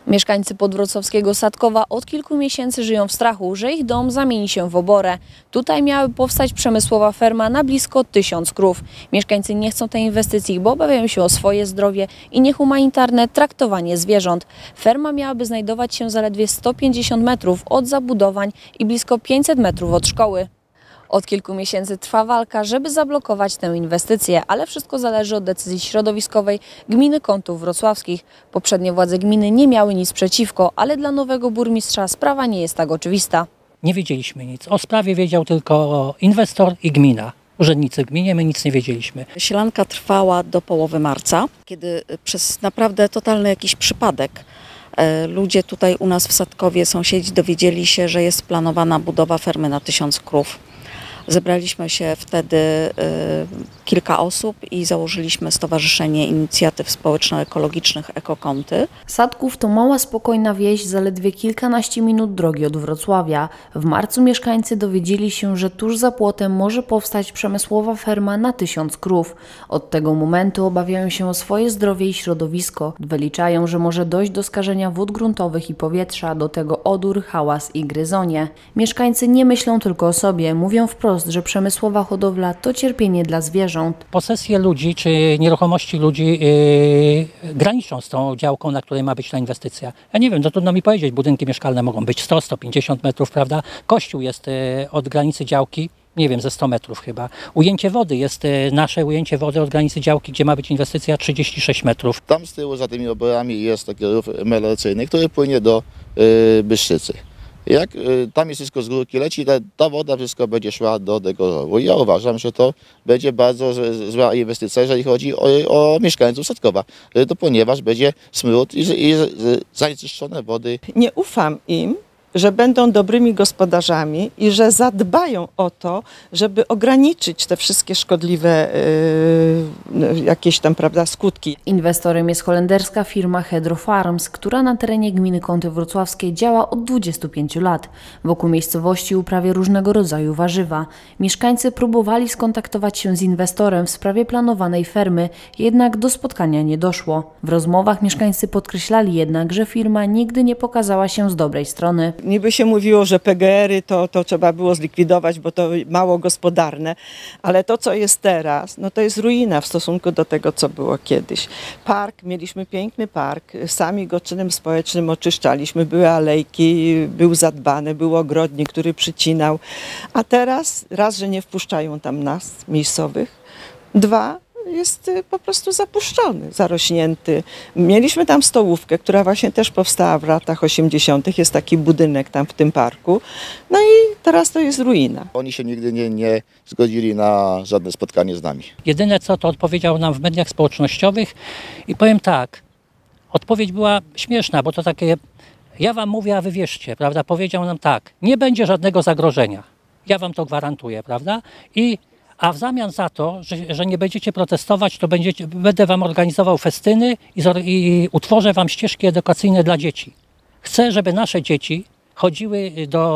Mieszkańcy podwrocławskiego Sadkowa od kilku miesięcy żyją w strachu, że ich dom zamieni się w oborę. Tutaj miałaby powstać przemysłowa ferma na blisko 1000 krów. Mieszkańcy nie chcą tej inwestycji, bo obawiają się o swoje zdrowie i niehumanitarne traktowanie zwierząt. Ferma miałaby znajdować się zaledwie 150 metrów od zabudowań i blisko 500 metrów od szkoły. Od kilku miesięcy trwa walka, żeby zablokować tę inwestycję, ale wszystko zależy od decyzji środowiskowej Gminy Kątów Wrocławskich. Poprzednie władze gminy nie miały nic przeciwko, ale dla nowego burmistrza sprawa nie jest tak oczywista. Nie wiedzieliśmy nic. O sprawie wiedział tylko inwestor i gmina. Urzędnicy w gminie, my nic nie wiedzieliśmy. Sielanka trwała do połowy marca, kiedy przez naprawdę totalny jakiś przypadek ludzie tutaj u nas w Sadkowie, sąsiedzi, dowiedzieli się, że jest planowana budowa fermy na 1000 krów. Zebraliśmy się wtedy kilka osób i założyliśmy Stowarzyszenie Inicjatyw Społeczno-Ekologicznych Ekokąty. Sadków to mała, spokojna wieś, zaledwie kilkanaście minut drogi od Wrocławia. W marcu mieszkańcy dowiedzieli się, że tuż za płotem może powstać przemysłowa ferma na 1000 krów. Od tego momentu obawiają się o swoje zdrowie i środowisko. Wyliczają, że może dojść do skażenia wód gruntowych i powietrza, do tego odór, hałas i gryzonie. Mieszkańcy nie myślą tylko o sobie, mówią wprost, że przemysłowa hodowla to cierpienie dla zwierząt. Posesje ludzi czy nieruchomości ludzi graniczą z tą działką, na której ma być ta inwestycja. Ja nie wiem, to trudno mi powiedzieć, budynki mieszkalne mogą być 100-150 metrów, prawda? Kościół jest od granicy działki, nie wiem, ze 100 metrów chyba. Ujęcie wody jest nasze ujęcie wody od granicy działki, gdzie ma być inwestycja 36 metrów. Tam z tyłu za tymi oborami jest taki rów melioracyjny, który płynie do Bystrzycy. Jak tam jest wszystko z górki leci, ta woda wszystko będzie szła do tego rowu. Ja uważam, że to będzie bardzo zła inwestycja, jeżeli chodzi o mieszkańców Sadkowa, to ponieważ będzie smród i zanieczyszczone wody. Nie ufam im, że będą dobrymi gospodarzami i że zadbają o to, żeby ograniczyć te wszystkie szkodliwe jakieś tam, prawda, skutki. Inwestorem jest holenderska firma Hedro Farms, która na terenie gminy Kąty Wrocławskie działa od 25 lat. Wokół miejscowości uprawia różnego rodzaju warzywa. Mieszkańcy próbowali skontaktować się z inwestorem w sprawie planowanej fermy, jednak do spotkania nie doszło. W rozmowach mieszkańcy podkreślali jednak, że firma nigdy nie pokazała się z dobrej strony. Niby się mówiło, że PGR-y to trzeba było zlikwidować, bo to mało gospodarne, ale to, co jest teraz, no to jest ruina w stosunku do tego, co było kiedyś. Park, mieliśmy piękny park, sami go czynem społecznym oczyszczaliśmy, były alejki, był zadbany, był ogrodnik, który przycinał, a teraz raz, że nie wpuszczają tam nas, miejscowych, dwa, jest po prostu zapuszczony, zarośnięty. Mieliśmy tam stołówkę, która właśnie też powstała w latach 80. Jest taki budynek tam w tym parku. No i teraz to jest ruina. Oni się nigdy nie zgodzili na żadne spotkanie z nami. Jedyne co, to odpowiedział nam w mediach społecznościowych i powiem tak, odpowiedź była śmieszna, bo to takie, ja wam mówię, a wy wierzcie, prawda? Powiedział nam tak, nie będzie żadnego zagrożenia, ja wam to gwarantuję, prawda? A w zamian za to, że nie będziecie protestować, to będę wam organizował festyny i utworzę wam ścieżki edukacyjne dla dzieci. Chcę, żeby nasze dzieci chodziły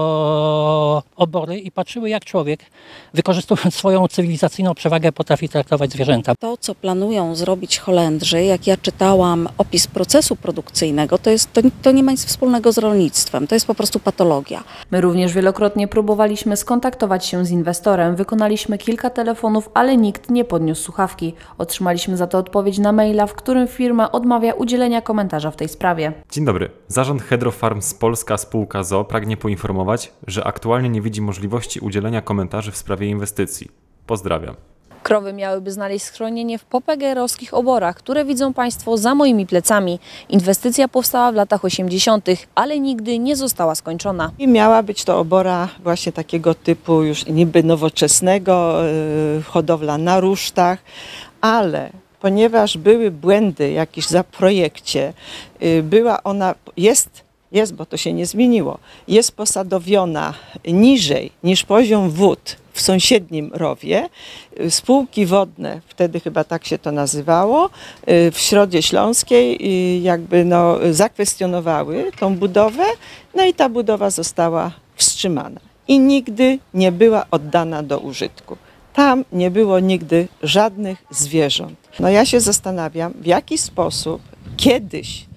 do obory i patrzyły, jak człowiek, wykorzystując swoją cywilizacyjną przewagę, potrafi traktować zwierzęta. To, co planują zrobić Holendrzy, jak ja czytałam opis procesu produkcyjnego, to nie ma nic wspólnego z rolnictwem, to jest po prostu patologia. My również wielokrotnie próbowaliśmy skontaktować się z inwestorem, wykonaliśmy kilka telefonów, ale nikt nie podniósł słuchawki. Otrzymaliśmy za to odpowiedź na maila, w którym firma odmawia udzielenia komentarza w tej sprawie. Dzień dobry. Zarząd Hedro Farms Polska Spółka ZOO pragnie poinformować, że aktualnie nie widzi możliwości udzielenia komentarzy w sprawie inwestycji. Pozdrawiam. Krowy miałyby znaleźć schronienie w popegeerowskich oborach, które widzą Państwo za moimi plecami. Inwestycja powstała w latach 80., ale nigdy nie została skończona. I miała być to obora właśnie takiego typu już niby nowoczesnego, hodowla na rusztach, ale ponieważ były błędy jakieś za projekcie, była ona, jest, bo to się nie zmieniło, jest posadowiona niżej niż poziom wód w sąsiednim rowie. Spółki wodne, wtedy chyba tak się to nazywało, w Środzie Śląskiej jakby zakwestionowały tą budowę, no i ta budowa została wstrzymana i nigdy nie była oddana do użytku. Tam nie było nigdy żadnych zwierząt. No ja się zastanawiam, w jaki sposób kiedyś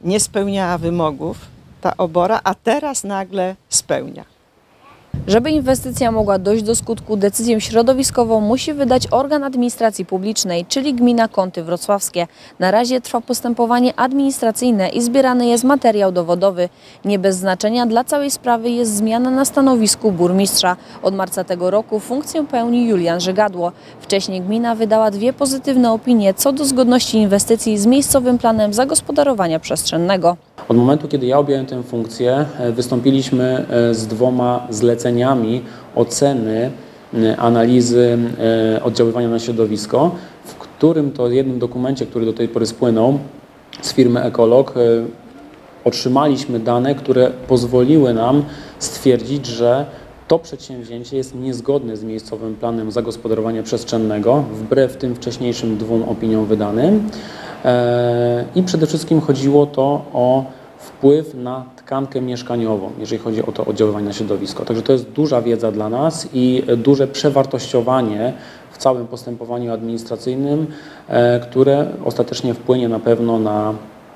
nie spełniała wymogów ta obora, a teraz nagle spełnia. Żeby inwestycja mogła dojść do skutku, decyzję środowiskową musi wydać organ administracji publicznej, czyli gmina Kąty Wrocławskie. Na razie trwa postępowanie administracyjne i zbierany jest materiał dowodowy. Nie bez znaczenia dla całej sprawy jest zmiana na stanowisku burmistrza. Od marca tego roku funkcję pełni Julian Żygadło. Wcześniej gmina wydała 2 pozytywne opinie co do zgodności inwestycji z miejscowym planem zagospodarowania przestrzennego. Od momentu, kiedy ja objąłem tę funkcję, wystąpiliśmy z 2 zleceniami oceny analizy oddziaływania na środowisko, w którym to jednym dokumencie, który do tej pory spłynął z firmy Ekolog, otrzymaliśmy dane, które pozwoliły nam stwierdzić, że to przedsięwzięcie jest niezgodne z miejscowym planem zagospodarowania przestrzennego, wbrew tym wcześniejszym 2 opiniom wydanym. I przede wszystkim chodziło to o wpływ na tkankę mieszkaniową, jeżeli chodzi o to oddziaływanie na środowisko. Także to jest duża wiedza dla nas i duże przewartościowanie w całym postępowaniu administracyjnym, które ostatecznie wpłynie na pewno na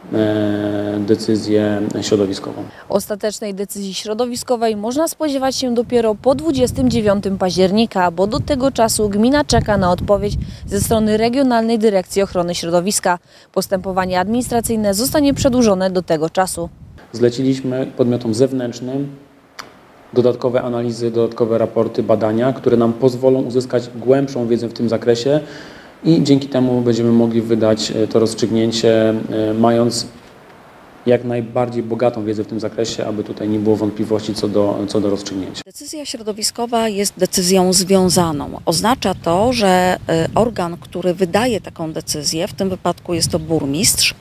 decyzję środowiskową. Ostatecznej decyzji środowiskowej można spodziewać się dopiero po 29 października, bo do tego czasu gmina czeka na odpowiedź ze strony Regionalnej Dyrekcji Ochrony Środowiska. Postępowanie administracyjne zostanie przedłużone do tego czasu. Zleciliśmy podmiotom zewnętrznym dodatkowe analizy, dodatkowe raporty, badania, które nam pozwolą uzyskać głębszą wiedzę w tym zakresie i dzięki temu będziemy mogli wydać to rozstrzygnięcie, mając jak najbardziej bogatą wiedzę w tym zakresie, aby tutaj nie było wątpliwości co do rozstrzygnięcia. Decyzja środowiskowa jest decyzją związaną. Oznacza to, że organ, który wydaje taką decyzję, w tym wypadku jest to burmistrz,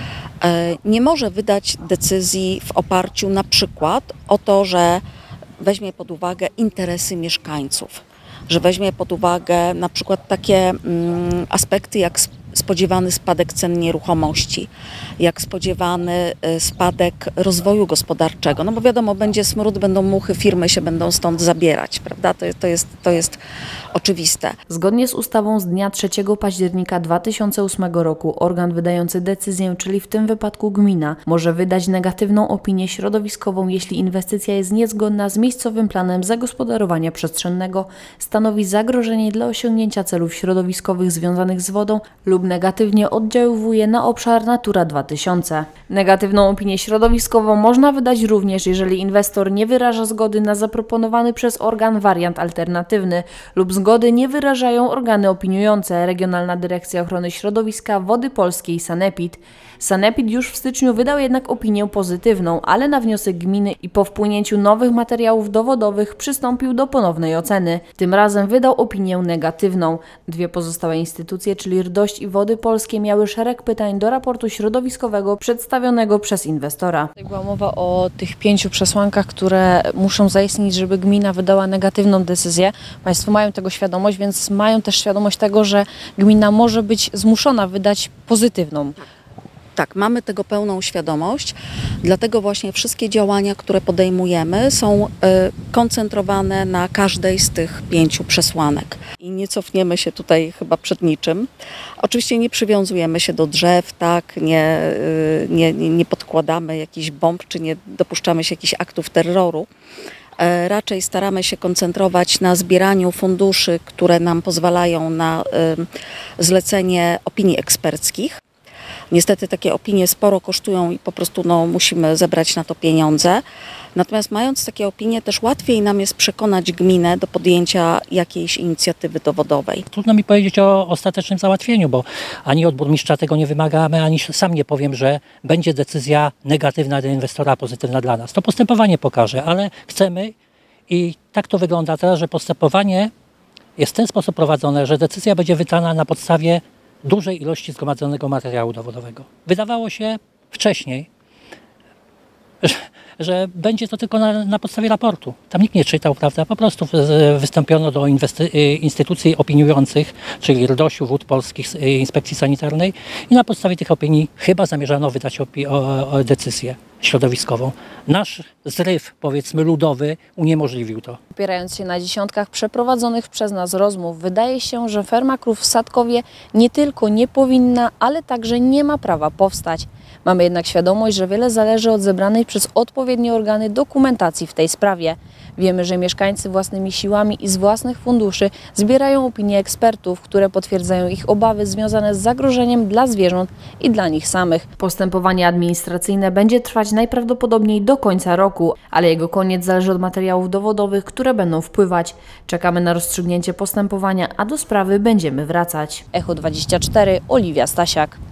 nie może wydać decyzji w oparciu na przykład o to, że weźmie pod uwagę interesy mieszkańców, że weźmie pod uwagę na przykład takie aspekty jak spodziewany spadek cen nieruchomości, jak spodziewany spadek rozwoju gospodarczego. No bo wiadomo, będzie smród, będą muchy, firmy się będą stąd zabierać, prawda? To jest oczywiste. Zgodnie z ustawą z dnia 3 października 2008 roku organ wydający decyzję, czyli w tym wypadku gmina, może wydać negatywną opinię środowiskową, jeśli inwestycja jest niezgodna z miejscowym planem zagospodarowania przestrzennego, stanowi zagrożenie dla osiągnięcia celów środowiskowych związanych z wodą lub negatywnie oddziaływuje na obszar Natura 2000. Negatywną opinię środowiskową można wydać również, jeżeli inwestor nie wyraża zgody na zaproponowany przez organ wariant alternatywny lub zgody nie wyrażają organy opiniujące Regionalna Dyrekcja Ochrony Środowiska, Wody Polskie i Sanepid. Sanepid już w styczniu wydał jednak opinię pozytywną, ale na wniosek gminy i po wpłynięciu nowych materiałów dowodowych przystąpił do ponownej oceny. Tym razem wydał opinię negatywną. 2 pozostałe instytucje, czyli RDOŚ i Wody Polskie, miały szereg pytań do raportu środowiskowego przedstawionego przez inwestora. Tutaj była mowa o tych 5 przesłankach, które muszą zaistnieć, żeby gmina wydała negatywną decyzję. Państwo mają tego świadomość, więc mają też świadomość tego, że gmina może być zmuszona wydać pozytywną. Tak, mamy tego pełną świadomość, dlatego właśnie wszystkie działania, które podejmujemy, są koncentrowane na każdej z tych 5 przesłanek. I nie cofniemy się tutaj chyba przed niczym. Oczywiście nie przywiązujemy się do drzew, tak, nie podkładamy jakichś bomb, czy nie dopuszczamy się jakichś aktów terroru. Raczej staramy się koncentrować na zbieraniu funduszy, które nam pozwalają na zlecenie opinii eksperckich. Niestety takie opinie sporo kosztują i po prostu musimy zebrać na to pieniądze. Natomiast mając takie opinie, też łatwiej nam jest przekonać gminę do podjęcia jakiejś inicjatywy dowodowej. Trudno mi powiedzieć o ostatecznym załatwieniu, bo ani od burmistrza tego nie wymagamy, ani sam nie powiem, że będzie decyzja negatywna dla inwestora, pozytywna dla nas. To postępowanie pokaże, ale chcemy i tak to wygląda teraz, że postępowanie jest w ten sposób prowadzone, że decyzja będzie wydana na podstawie dużej ilości zgromadzonego materiału dowodowego. Wydawało się wcześniej, że będzie to tylko na podstawie raportu. Tam nikt nie czytał, prawda? Po prostu wystąpiono do instytucji opiniujących, czyli RDOŚ-u, Wód Polskich, Inspekcji Sanitarnej i na podstawie tych opinii chyba zamierzano wydać decyzję. środowiskową. Nasz zryw, powiedzmy ludowy, uniemożliwił to. Opierając się na dziesiątkach przeprowadzonych przez nas rozmów, wydaje się, że ferma krów w Sadkowie nie tylko nie powinna, ale także nie ma prawa powstać. Mamy jednak świadomość, że wiele zależy od zebranej przez odpowiednie organy dokumentacji w tej sprawie. Wiemy, że mieszkańcy własnymi siłami i z własnych funduszy zbierają opinie ekspertów, które potwierdzają ich obawy związane z zagrożeniem dla zwierząt i dla nich samych. Postępowanie administracyjne będzie trwać najprawdopodobniej do końca roku, ale jego koniec zależy od materiałów dowodowych, które będą wpływać. Czekamy na rozstrzygnięcie postępowania, a do sprawy będziemy wracać. Echo 24, Oliwia Stasiak.